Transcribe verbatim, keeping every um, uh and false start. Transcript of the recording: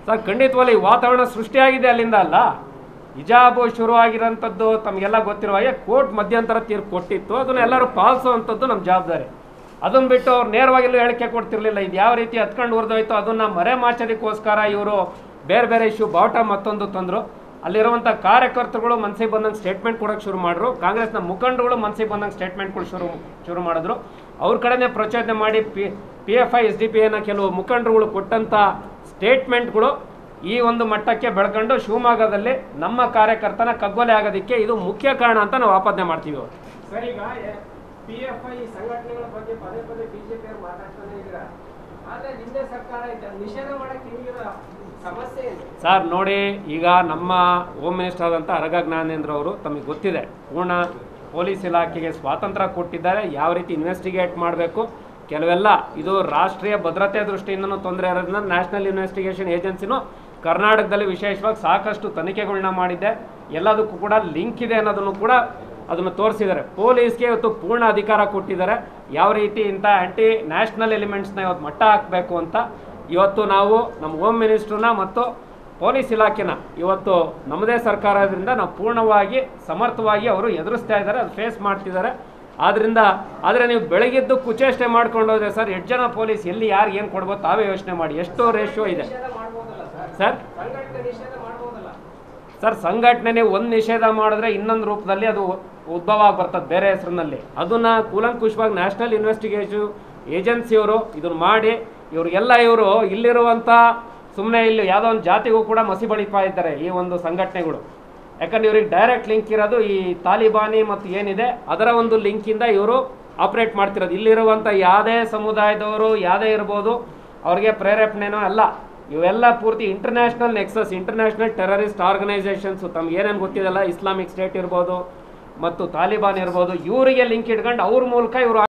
Sir ಖಂಡಿತವಾಗಿ ವಾತಾವರಣ ಸೃಷ್ಟಿಯಾಗಿದೆ ಅಲ್ಲಿಂದ ಅಲ್ಲ, ಹಿಜಾಬು ಶುರುವಾಗಿರೋಂಥದ್ದು ತಮಗೆಲ್ಲ ಗೊತ್ತಿರೋ ಹಾಗೆ ಕೋರ್ಟ್ ಮಧ್ಯಂತರ ತೀರ್ಪು ಕೊಟ್ಟಿತ್ತು, ಅದನ್ನು ಎಲ್ಲರೂ ಪಾಲಿಸುವಂಥದ್ದು ನಮ್ಮ ಜವಾಬ್ದಾರಿ. ಅದನ್ನು ಬಿಟ್ಟು ಅವ್ರು ನೇರವಾಗಿಲ್ಲೂ ಹೇಳಿಕೆ ಕೊಡ್ತಿರ್ಲಿಲ್ಲ. ಇದು ಯಾವ ರೀತಿ ಹತ್ಕೊಂಡು ಉರಿದೋಯ್ತು ಅದನ್ನು ಮರೆಮಾಚೋದಕ್ಕೋಸ್ಕರ ಇವರು ಬೇರೆ ಬೇರೆ ಇಶ್ಯೂ ಬಾವುಟ ಮತ್ತೊಂದು ತಂದರು. ಅಲ್ಲಿರುವಂಥ ಕಾರ್ಯಕರ್ತರುಗಳು ಮನಸ್ಸಿಗೆ ಬಂದಂಗೆ ಸ್ಟೇಟ್ಮೆಂಟ್ ಕೊಡೋಕ್ಕೆ ಶುರು ಮಾಡಿದ್ರು. ಕಾಂಗ್ರೆಸ್ನ ಮುಖಂಡರುಗಳು ಮನಸ್ಸಿಗೆ ಬಂದಂಗೆ ಸ್ಟೇಟ್ಮೆಂಟ್ಗಳು ಶುರು ಶುರು ಮಾಡಿದ್ರು. ಅವ್ರ ಕಡೆನೇ ಪ್ರಚೋದನೆ ಮಾಡಿ P P F I S D P ಎನ ಕೆಲವು ಮುಖಂಡರುಗಳು ಕೊಟ್ಟಂಥ ಸ್ಟೇಟ್ಮೆಂಟ್ಗಳು ಈ ಒಂದು ಮಟ್ಟಕ್ಕೆ ಬೆಳ್ಕೊಂಡು ಶಿವಮೊಗ್ಗದಲ್ಲಿ ನಮ್ಮ ಕಾರ್ಯಕರ್ತನ ಕಗ್ಗೊಲೆ ಆಗೋದಕ್ಕೆ ಇದು ಮುಖ್ಯ ಕಾರಣ ಅಂತ ನಾವು ಆಪಾದನೆ ಮಾಡ್ತೀವಿ. ಸರ್, ಈಗ ಪಿ ಎಫ್ ಐ ಸಂಘಟನೆಗಳ ಬಗ್ಗೆ ಪದೇ ಪದೇ ಬಿಜೆಪಿ ಅವರು ಮಾತಾಡ್ತಾನೆ ಇದ್ದೀರಾ, ಆದರೆ ನಿನ್ನೆ ಸರ್ಕಾರ ನಿಷೇಧ ಮಾಡಕ್ಕೆ ನಿಮಗಿರೋ ಸಮಸ್ಯೆ ಏನು? ಸರ್ ನೋಡಿ, ಈಗ ನಮ್ಮ ಹೋಮ್ ಮಿನಿಸ್ಟರ್ ಆದಂಥ ಅರಗ ಜ್ಞಾನೇಂದ್ರ ಅವರು ತಮಗೆ ಗೊತ್ತಿದೆ, ಪೂರ್ಣ ಪೊಲೀಸ್ ಇಲಾಖೆಗೆ ಸ್ವಾತಂತ್ರ್ಯ ಕೊಟ್ಟಿದ್ದಾರೆ, ಯಾವ ರೀತಿ ಇನ್ವೆಸ್ಟಿಗೇಟ್ ಮಾಡಬೇಕು. ಕೆಲವೆಲ್ಲ ಇದು ರಾಷ್ಟ್ರೀಯ ಭದ್ರತೆ ದೃಷ್ಟಿಯಿಂದನೂ ತೊಂದರೆ ಇರೋದ್ರಿಂದ ನ್ಯಾಷನಲ್ ಇನ್ವೆಸ್ಟಿಗೇಷನ್ ಏಜೆನ್ಸಿನೂ ಕರ್ನಾಟಕದಲ್ಲಿ ವಿಶೇಷವಾಗಿ ಸಾಕಷ್ಟು ತನಿಖೆಗಳನ್ನ ಮಾಡಿದೆ. ಎಲ್ಲದಕ್ಕೂ ಕೂಡ ಲಿಂಕ್ ಇದೆ ಅನ್ನೋದನ್ನು ಕೂಡ ಅದನ್ನು ತೋರಿಸಿದ್ದಾರೆ. ಪೊಲೀಸ್ಗೆ ಇವತ್ತು ಪೂರ್ಣ ಅಧಿಕಾರ ಕೊಟ್ಟಿದ್ದಾರೆ, ಯಾವ ರೀತಿ ಇಂಥ ಆ್ಯಂಟಿ ನ್ಯಾಷನಲ್ ಎಲಿಮೆಂಟ್ಸ್ನ ಇವತ್ತು ಮಟ್ಟ ಹಾಕಬೇಕು ಅಂತ. ಇವತ್ತು ನಾವು ನಮ್ಮ ಹೋಮ್ ಮಿನಿಸ್ಟ್ರನ್ನ ಮತ್ತು ಪೊಲೀಸ್ ಇಲಾಖೆನ ಇವತ್ತು ನಮ್ಮದೇ ಸರ್ಕಾರದಿಂದ ನಾವು ಪೂರ್ಣವಾಗಿ ಸಮರ್ಥವಾಗಿ ಅವರು ಎದುರಿಸ್ತಾ ಇದ್ದಾರೆ, ಅದು ಫೇಸ್ ಮಾಡ್ತಿದ್ದಾರೆ. ಆದ್ದರಿಂದ ಆದರೆ ನೀವು ಬೆಳಗ್ಗೆದ್ದು ಕುಚೇಷ್ಟೆ ಮಾಡ್ಕೊಂಡು ಹೋದ್ರೆ ಸರ್, ಎಷ್ಟು ಜನ ಪೊಲೀಸ್ ಎಲ್ಲಿ ಯಾರಿಗೆ ಏನು ಕೊಡ್ಬೋದು ತಾವೇ ಯೋಚನೆ ಮಾಡಿ. ಎಷ್ಟೋ ರೇಷಿಯೋ ಇದೆ ಸರ್. ಸರ್ ಸಂಘಟನೆ ಒಂದು ನಿಷೇಧ ಮಾಡಿದ್ರೆ ಇನ್ನೊಂದು ರೂಪದಲ್ಲಿ ಅದು ಉದ್ಭವ ಆಗಿ ಬರ್ತದೆ ಬೇರೆ ಹೆಸರಿನಲ್ಲಿ. ಅದನ್ನು ಕೂಲಂಕುಷವಾಗಿ ನ್ಯಾಷನಲ್ ಇನ್ವೆಸ್ಟಿಗೇಷನ್ ಏಜೆನ್ಸಿಯವರು ಇದನ್ನು ಮಾಡಿ ಇವ್ರಿಗೆಲ್ಲ ಇವರು ಇಲ್ಲಿರುವಂಥ ಸುಮ್ಮನೆ ಇಲ್ಲಿ ಯಾವುದೋ ಒಂದು ಜಾತಿಗೂ ಕೂಡ ಮಸಿ ಬಳಿತಾ ಇದ್ದಾರೆ ಈ ಒಂದು ಸಂಘಟನೆಗಳು. ಯಾಕಂದ್ರೆ ಇವ್ರಿಗೆ ಡೈರೆಕ್ಟ್ ಲಿಂಕ್ ಇರೋದು ಈ ತಾಲಿಬಾನಿ ಮತ್ತು ಏನಿದೆ ಅದರ ಒಂದು ಲಿಂಕಿಂದ ಇವರು ಆಪ್ರೇಟ್ ಮಾಡ್ತಿರೋದು. ಇಲ್ಲಿರುವಂಥ ಯಾವುದೇ ಸಮುದಾಯದವರು ಯಾವುದೇ ಇರ್ಬೋದು, ಅವ್ರಿಗೆ ಪ್ರೇರೇಪಣೆನೋ ಅಲ್ಲ, ಇವೆಲ್ಲ ಪೂರ್ತಿ international nexus, international terrorist organisations ತಮ್ಗೆ ಏನೇನು ಗೊತ್ತಿದೆಲ್ಲ, ಇಸ್ಲಾಮಿಕ್ ಸ್ಟೇಟ್ ಇರ್ಬೋದು ಮತ್ತು ತಾಲಿಬಾನ್ ಇರ್ಬೋದು, ಇವರಿಗೆ ಲಿಂಕ್ ಇಟ್ಕೊಂಡು ಅವ್ರ ಮೂಲಕ ಇವರು